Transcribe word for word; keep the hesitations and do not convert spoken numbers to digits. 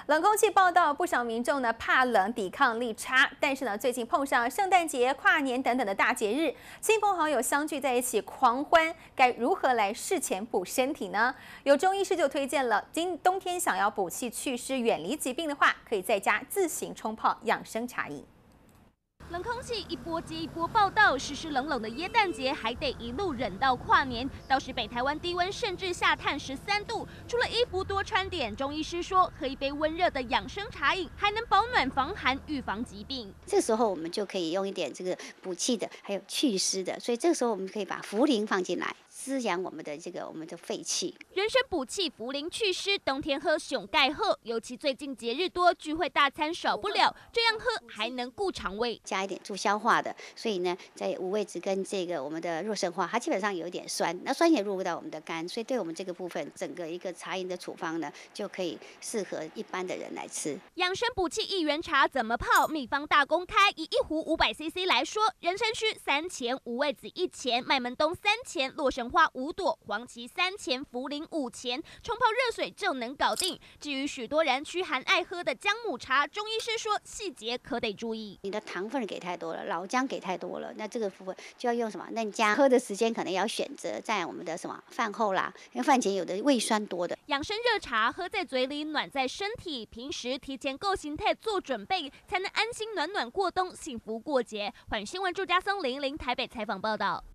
冷空气报道，不少民众呢怕冷，抵抗力差。但是呢，最近碰上圣诞节、跨年等等的大节日，亲朋好友相聚在一起狂欢，该如何来事前补身体呢？有中医师就推荐了，今冬天想要补气祛湿、远离疾病的话，可以在家自行冲泡养生茶饮。 冷空气一波接一波报道，湿湿冷冷的耶诞节还得一路忍到跨年。到时北台湾低温甚至下探十三度，除了衣服多穿点，中医师说喝一杯温热的养生茶饮，还能保暖防寒，预防疾病。 这时候我们就可以用一点这个补气的，还有祛湿的，所以这个时候我们可以把茯苓放进来，滋养我们的这个我们的肺气。 人参补气，茯苓祛湿，冬天喝熊盖喝，尤其最近节日多，聚会大餐少不了，这样喝还能顾肠胃。 加一点助消化的，所以呢，在五味子跟这个我们的若生花，它基本上有一点酸，那酸也入不到我们的肝，所以对我们这个部分，整个一个茶饮的处方呢，就可以适合一般的人来吃。 养生补气一元茶怎么泡？秘方大公开，以一壶五百 C C 来说，人参须三钱，五味子一钱，麦门冬三钱，洛神花五朵，黄芪三钱，茯苓五钱，冲泡热水就能搞定。至于许多人驱寒爱喝的姜母茶，中医师说细节可得注意， 你的糖分给太多了，老姜给太多了，那这个部分就要用什么嫩姜，喝的时间可能要选择在我们的什么饭后啦，因为饭前有的胃酸多的。 养生热茶喝在嘴里，暖在身体，平时提前够心态做准备，才能安心暖暖过冬，幸福过节。环新闻朱家松零零台北采访报道。